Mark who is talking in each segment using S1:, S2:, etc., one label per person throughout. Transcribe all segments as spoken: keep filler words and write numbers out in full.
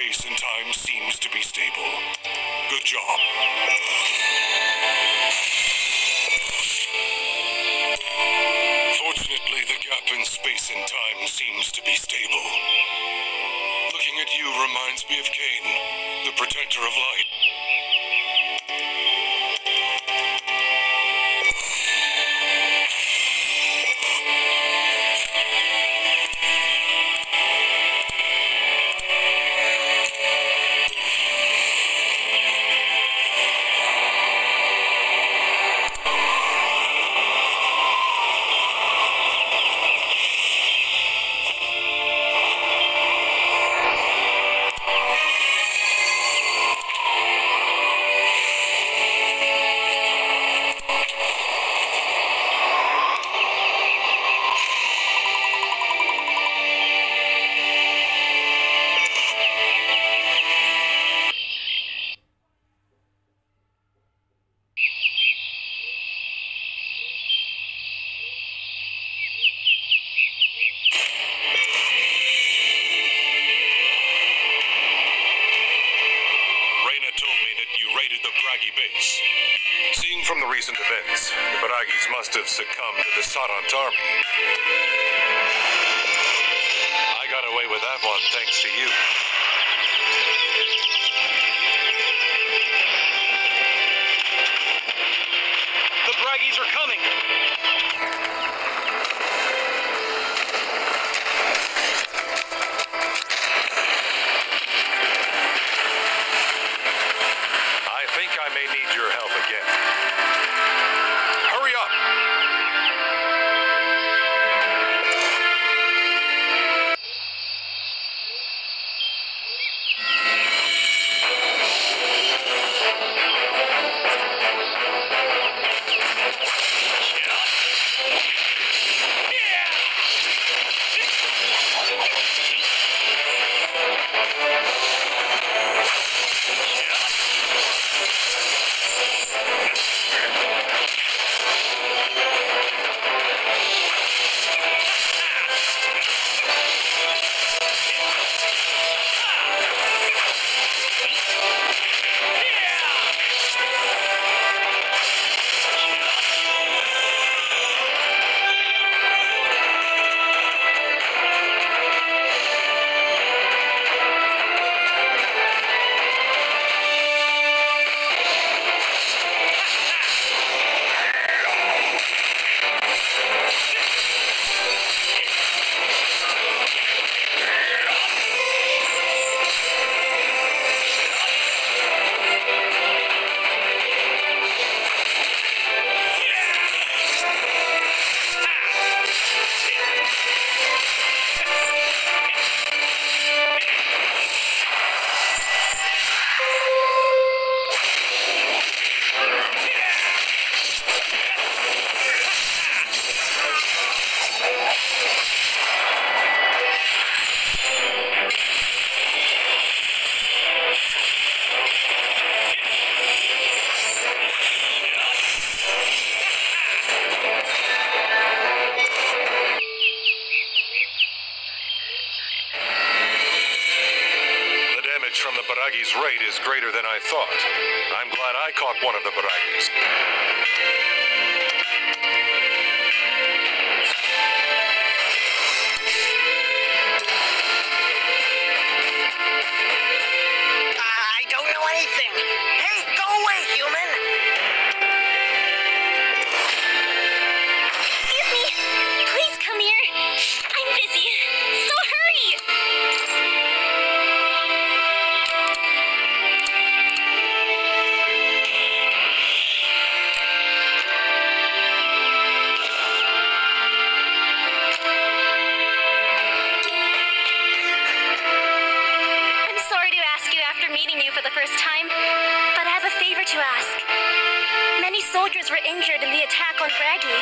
S1: space and time seems to be stable. Good job. Fortunately, the gap in space and time seems to be stable. Looking at you reminds me of Cain, the protector of light. Seeing from the recent events, the Baragis must have succumbed to the Sarant army. I got away with that one thanks to you.
S2: The Baragis are coming!
S1: I may need your help again. Hurry up! From the Baragi's raid is greater than I thought. I'm glad I caught one of the Baragis.
S3: I don't know anything. Hey, go away, human!
S4: Excuse me. Please come here. I'm busy. So hurry! To ask. Many soldiers were injured in the attack on Bragi.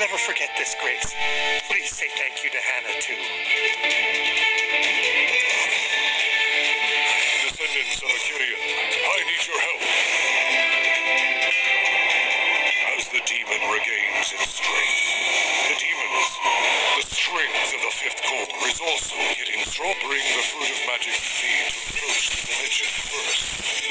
S5: never forget this, Grace. Please say thank you to Hannah, too.
S1: Descendants of Akirian, I need your help. As the demon regains its strength, the demons, the strength of the fifth core is also getting strong. Bring the fruit of magic you need to approach the dimension first.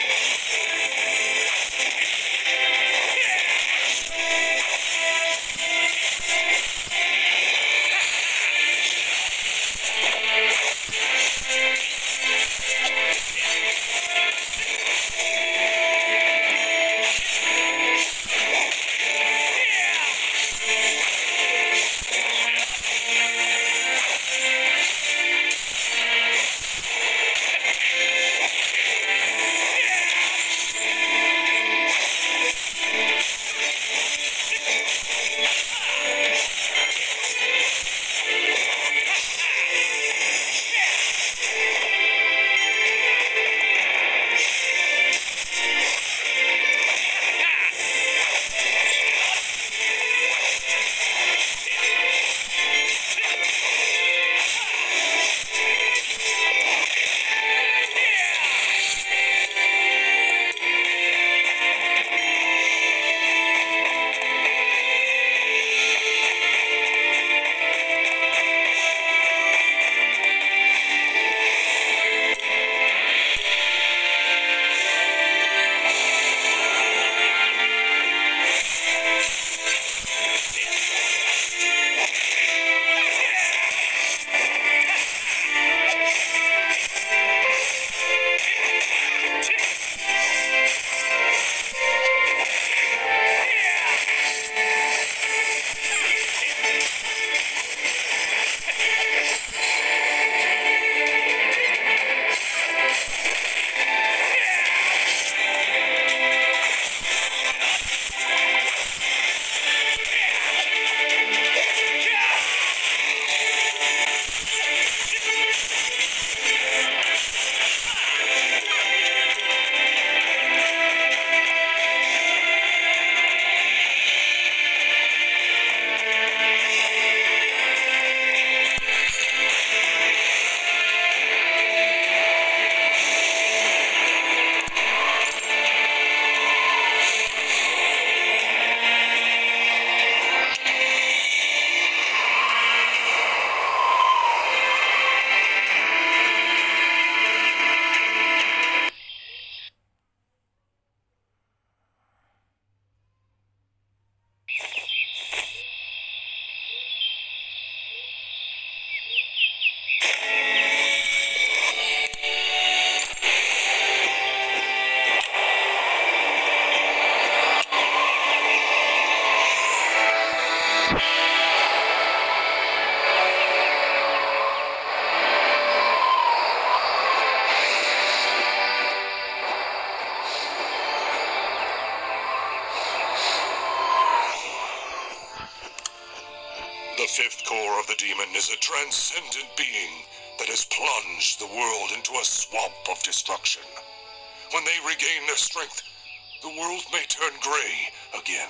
S1: The fifth core of the demon is a transcendent being that has plunged the world into a swamp of destruction. When they regain their strength, the world may turn gray again.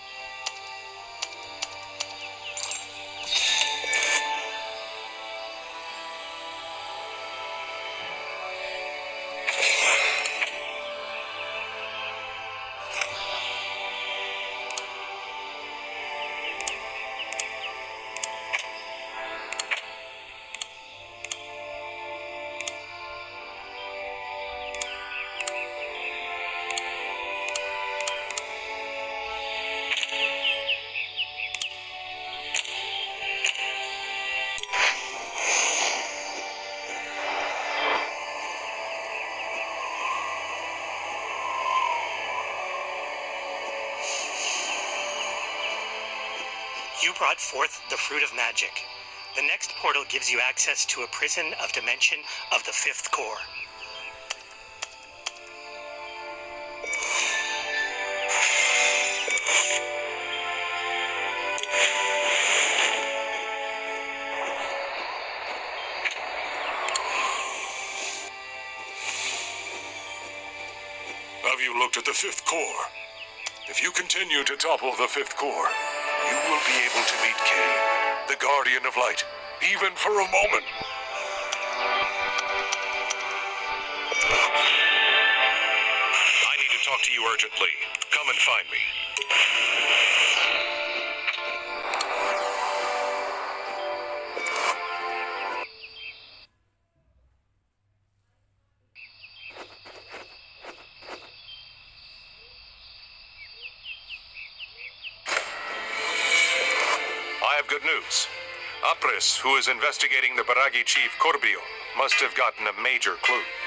S6: You brought forth the fruit of magic. The next portal gives you access to a prison of dimension of the fifth core.
S1: Have you looked at the fifth core? If you continue to topple the fifth core, you will be able to meet Cain, the Guardian of Light, even for a moment.
S2: I need to talk to you urgently. Come and find me. I have good news. Apris, who is investigating the Baragi chief Corbion, must have gotten a major clue.